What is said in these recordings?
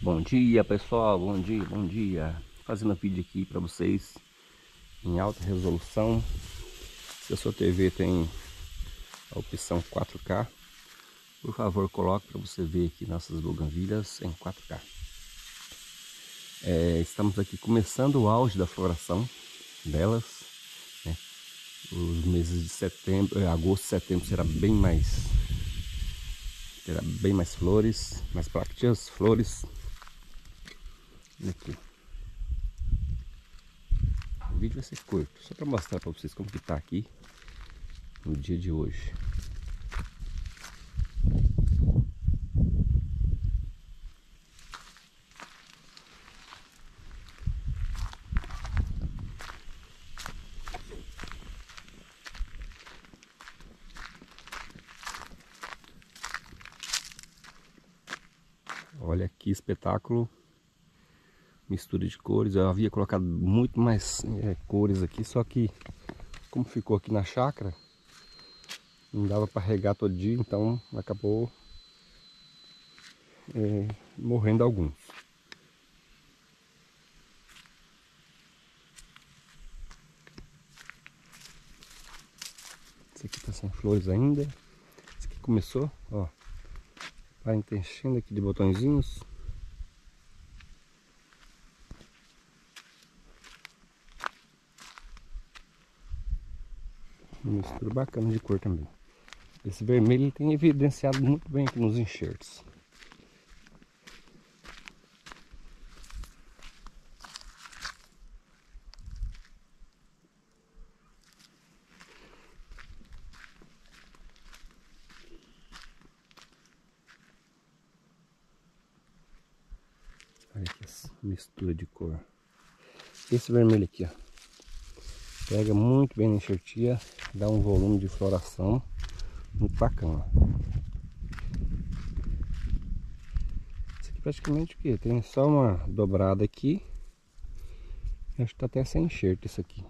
Bom dia, pessoal, bom dia, bom dia. Fazendo um vídeo aqui para vocês em alta resolução. Se a sua TV tem a opção 4K, por favor coloque para você ver aqui nossas buganvílias em 4K. Estamos aqui começando o auge da floração delas, né? Os meses de setembro, agosto, setembro terá bem mais flores, mais brácteas, flores. Aqui. O vídeo vai ser curto, só para mostrar para vocês como que tá aqui no dia de hoje. Olha que espetáculo, mistura de cores. Eu havia colocado muito mais cores aqui, só que como ficou aqui na chácara, não dava para regar todo dia, então acabou morrendo alguns. Esse aqui tá sem flores ainda. Esse aqui começou, ó, vai enchendo aqui de botõezinhos. Uma mistura bacana de cor também. Esse vermelho ele tem evidenciado muito bem aqui nos enxertos. Olha que mistura de cor. Esse vermelho aqui, ó, pega muito bem na enxertia, dá um volume de floração muito bacana. Esse aqui praticamente o que? Tem só uma dobrada aqui. Acho que tá até sem enxerto isso aqui.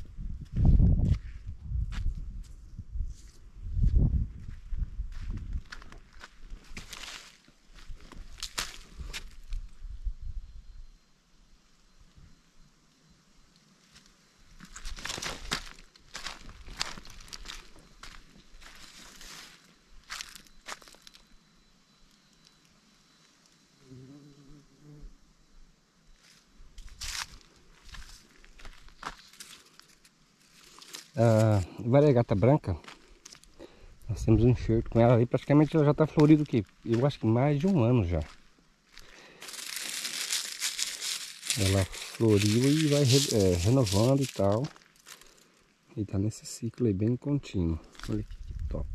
A variegata branca, nós temos um enxerto com ela aí, praticamente ela já está florida aqui, eu acho que mais de um ano já. Ela floriu e vai renovando e tal, e tá nesse ciclo aí bem contínuo. Olha aqui que top.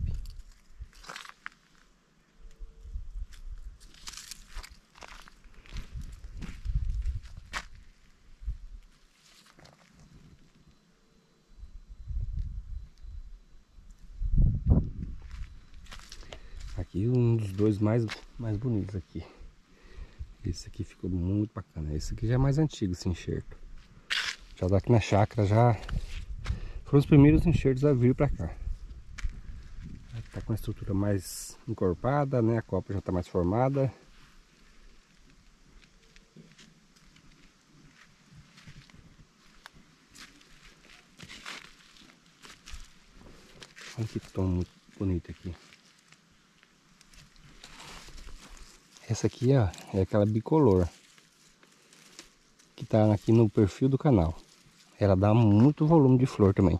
Aqui um dos dois mais bonitos aqui. Esse aqui ficou muito bacana. Esse aqui já é mais antigo, esse enxerto. Já daqui na chácara já foram os primeiros enxertos a vir para cá. Tá com a estrutura mais encorpada, né? A copa já tá mais formada. Olha que tom muito bonito aqui. Essa aqui, ó, é aquela bicolor que tá aqui no perfil do canal. Ela dá muito volume de flor também.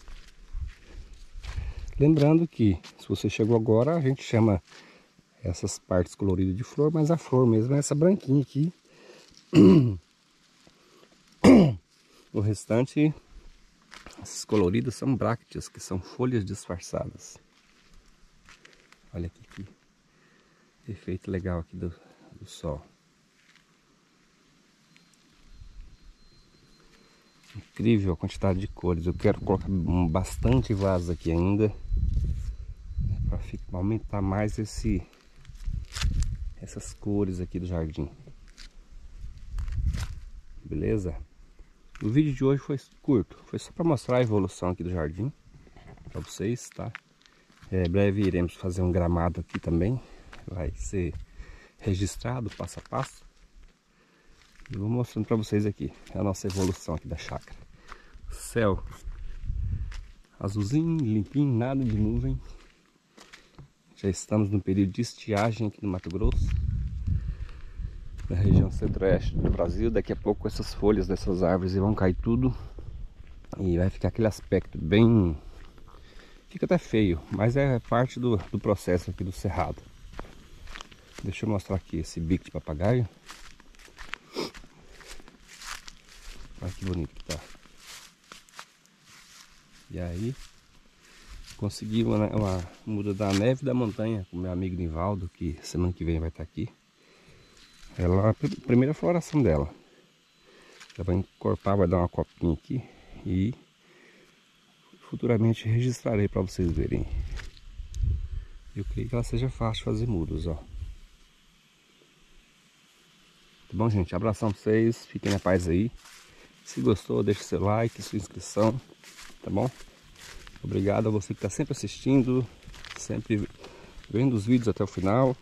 Lembrando que, se você chegou agora, a gente chama essas partes coloridas de flor, mas a flor mesmo é essa branquinha aqui. O restante, essas coloridas são brácteas, que são folhas disfarçadas. Olha aqui que efeito legal aqui do sol. Incrível a quantidade de cores. Eu quero colocar bastante vasos aqui ainda, para aumentar mais essas cores aqui do jardim. Beleza? O vídeo de hoje foi curto, foi só para mostrar a evolução aqui do jardim para vocês, tá? Breve iremos fazer um gramado aqui também, vai ser registrado passo a passo. Eu vou mostrando para vocês aqui a nossa evolução aqui da chácara. Céu azulzinho, limpinho, nada de nuvem. Já estamos no período de estiagem aqui no Mato Grosso, na região centro-oeste do Brasil. Daqui a pouco essas folhas dessas árvores vão cair tudo e vai ficar aquele aspecto bem... Fica até feio, mas é parte do processo aqui do cerrado. Deixa eu mostrar aqui esse bico de papagaio. Olha que bonito que tá. E aí, consegui uma muda da neve da montanha com meu amigo Nivaldo, que semana que vem vai estar aqui. Ela é a primeira floração dela. Ela vai encorpar, vai dar uma copinha aqui e futuramente registrarei para vocês verem. Eu creio que ela seja fácil de fazer mudas, ó. Tá bom, gente? Abração pra vocês, fiquem na paz aí. Se gostou, deixe seu like, sua inscrição, tá bom? Obrigado a você que está sempre assistindo, sempre vendo os vídeos até o final.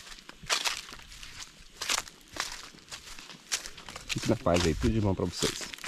Fique na paz aí, tudo de bom para vocês.